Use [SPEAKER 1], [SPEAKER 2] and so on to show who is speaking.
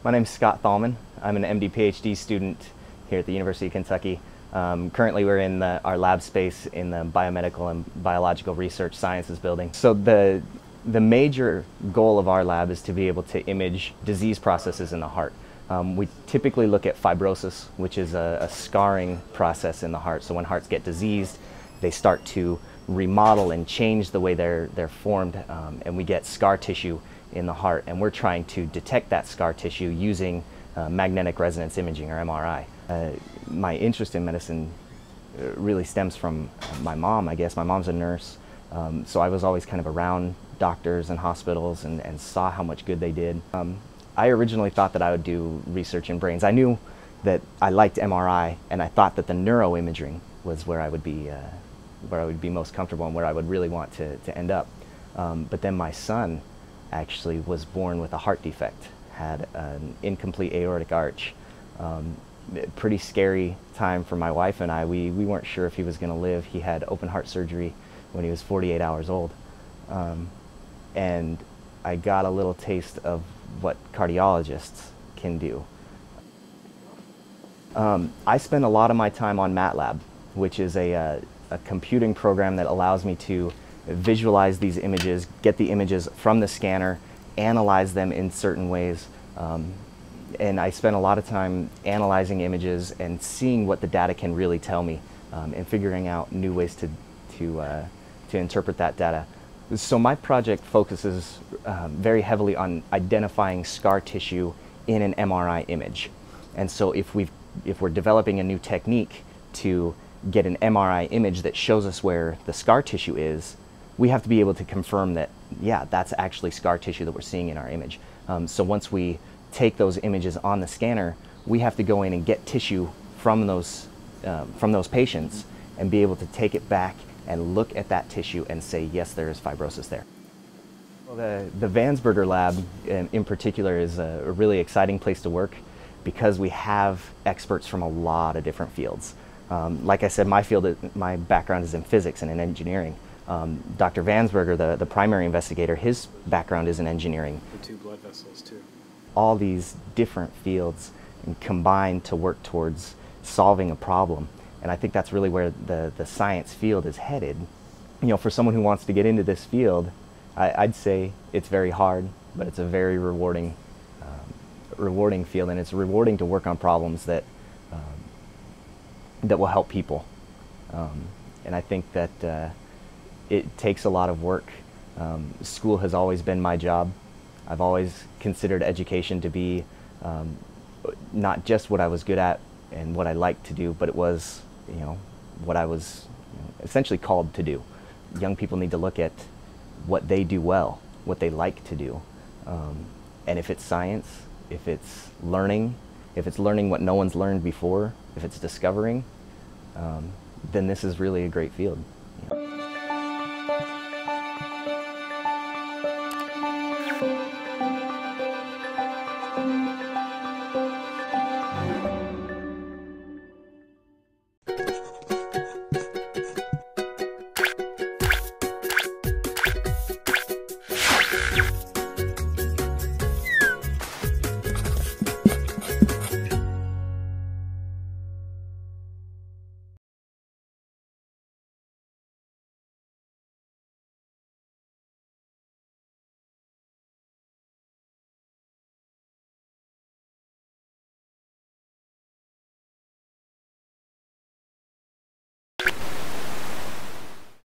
[SPEAKER 1] My name's Scott Thalman. I'm an MD PhD student here at the University of Kentucky. Currently we're in our lab space in the Biomedical and Biological Research Sciences building. So the major goal of our lab is to be able to image disease processes in the heart. We typically look at fibrosis, which is a scarring process in the heart. So when hearts get diseased, they start to remodel and change the way they're formed, and we get scar tissue in the heart, and we're trying to detect that scar tissue using magnetic resonance imaging, or MRI. My interest in medicine really stems from my mom, I guess. My mom's a nurse, so I was always kind of around doctors and hospitals and saw how much good they did. I originally thought that I would do research in brains. I knew that I liked MRI, and I thought that the neuroimaging was where I would be most comfortable and where I would really want to end up. But then my son actually was born with a heart defect, had an incomplete aortic arch. Pretty scary time for my wife and I. We weren't sure if he was going to live. He had open heart surgery when he was 48 hours old. And I got a little taste of what cardiologists can do. I spend a lot of my time on MATLAB, which is a computing program that allows me to visualize these images, get the images from the scanner, analyze them in certain ways. And I spend a lot of time analyzing images and seeing what the data can really tell me, and figuring out new ways to interpret that data. So my project focuses very heavily on identifying scar tissue in an MRI image. And so if we're developing a new technique to get an MRI image that shows us where the scar tissue is, we have to be able to confirm that, yeah, that's actually scar tissue that we're seeing in our image. So once we take those images on the scanner, we have to go in and get tissue from those patients and be able to take it back and look at that tissue and say, yes, there is fibrosis there. Well, the Vandsburger Lab in particular is a really exciting place to work because we have experts from a lot of different fields. Like I said, my background is in physics and in engineering. Dr. Vandsburger, the primary investigator, his background is in engineering.
[SPEAKER 2] The two blood vessels too.
[SPEAKER 1] All these different fields combine to work towards solving a problem. And I think that's really where the science field is headed. You know, for someone who wants to get into this field, I'd say it's very hard, but it's a very rewarding field, and it's rewarding to work on problems that will help people. And I think that it takes a lot of work. School has always been my job. I've always considered education to be not just what I was good at and what I liked to do, but it was, you know, what I was essentially called to do. Young people need to look at what they do well, what they like to do. And if it's science, if it's learning what no one's learned before, if it's discovering, then this is really a great field.